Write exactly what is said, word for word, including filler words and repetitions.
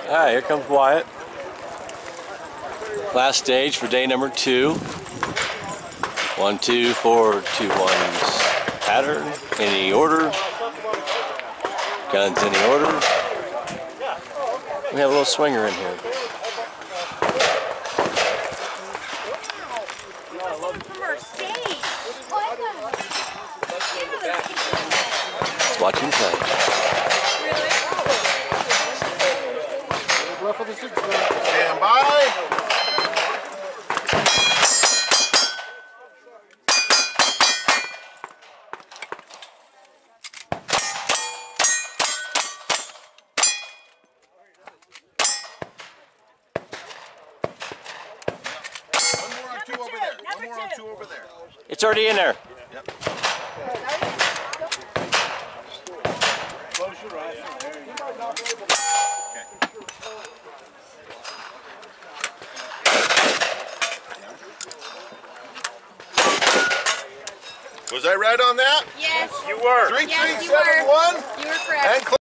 Alright, here comes Wyatt. Last stage for day number two. One, two, four, two, ones. Pattern, any order. Guns, any order. We have a little swinger in here. Let's watch him play. Stand by. One more on two over there. One more on two over there. It's already in there. Yep. Close your eyes. Was I right on that? Yes. You were. Three, Yes, three, you seven, were. one. You were correct. And